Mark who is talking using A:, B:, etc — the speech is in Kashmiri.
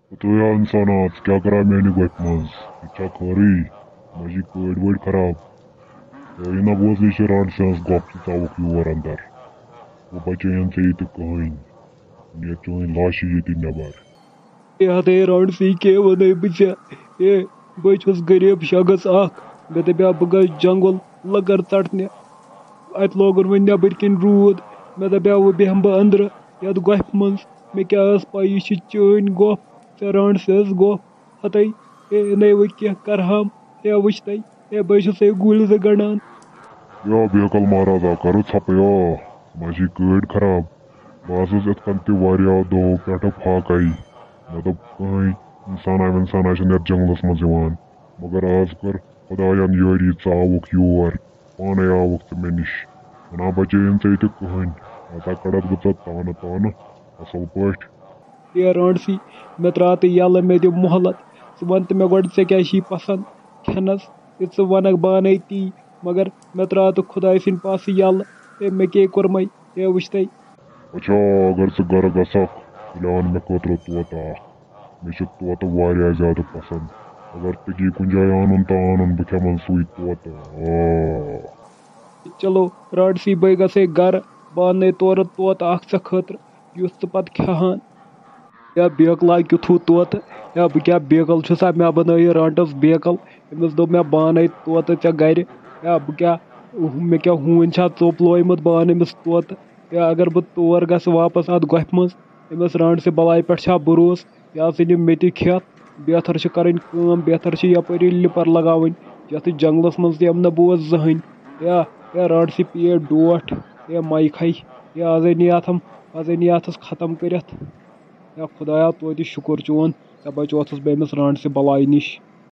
A: तो या इंसान क्या करा मैंने गोप मज इच्छा खरी मजी कड़ वड़ खराब तो ये ना बोज रान से गोप चावक योर अंदर वो बचन से ये कहीं ये चोन लाश ये नबर
B: हते राउंड सी के वन बचा ए बस गरीब शख्स मे दपा बह गई जंगल लगर षटने अत लोगन वो नबर कन रूद मे दपा वो बेहम बह अंदर यथ गोप मज मे क्या पा यह चन गोप ऐ रांड से गोप हत ए नै वो कह करहम ए वुच तै ए बस गुल गंडान
A: या बेकल महाराजा करो छपया मजी कड़ खराब बस इत कन दो पे फाकई मतलब कहीं इंसान जंगलस मज मगर आज कर खुदायन यारी आवुक योर पाने आवुक मे निश वना बचन से कहीं हसा कड़त बह तान तान असल पठ
B: ए रांड सी मे त्रा तो यल मे दि मोहलत वन तो मे गो क्या पसंद खेनस ये वनक बान ती मगर मे त्रा तो खुदा सिंद पास यल ए मे के कोरम ए वुच तै
A: अच्छा अगर से गर गसक लान मे खतर तोता मे तोत ज्यादा पसंद अगर तगी कुन जाय आनुन तो आनुन बह खेमन सुई तोत
B: चलो रांड सी बह गसे गर बान तोर तोत अ खतर युस पत खेहान या बेकल क्युथू तोत या बह क्या बेकल छुसा मे बन रांटस बेकल अमिस दोप मे बान तोत ऐ गर या बह क्या मे क्या हून चोप लोमुत बान अमिस तोत या अगर बह तोर गस वापस अत गोप मज अमिस रांड से बलाई पे भरोस यह इन मे खेत बेहतर कर बेहतर यपरी लिपर लगावन यथ जंगलस मज तम न बोज जहन या रांड से पेट डोठ या माई खई या आज अन अथस खत्म कर या खुदाया तो शुक्र चोन बचोथस बह अमिस रांड से बलाई निश।